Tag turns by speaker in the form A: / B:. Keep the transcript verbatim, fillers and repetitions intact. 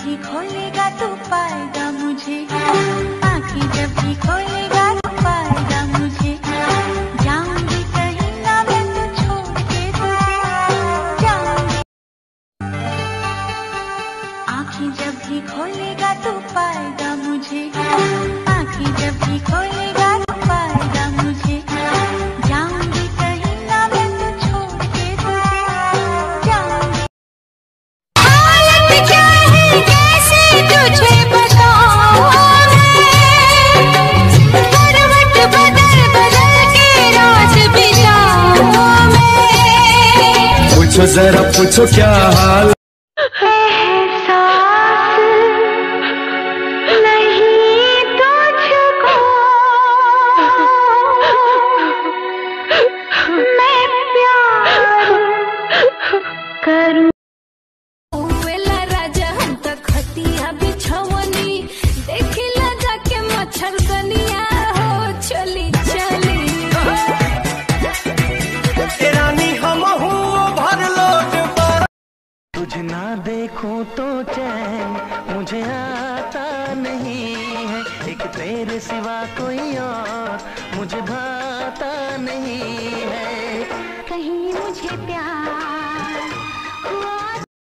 A: भी खोलेगा तू पाएगा मुझे, आँखें जब भी खोलेगा तू पाएगा मुझे। जाऊंगी कहीं ना मैं तो छोड़ के तुझे, जाऊंगी। आँखें जब भी खोलेगा तू पाएगा मुझे, आँखें जब भी खोलेगा तू पाएगा मुझे। जाऊंगी कहीं ना मैं तो छोड़ के तुझे, जाऊंगी। हालत क्या है कैसे तुझे बताऊं मैं, करवट बदल बदल के रात बिताऊं मैं।
B: पूछो जरा पूछो क्या हाल
C: तुझे ना देखूं तो चैन मुझे आता नहीं है, एक तेरे सिवा कोई और मुझे भाता नहीं है।
A: कहीं मुझे प्यार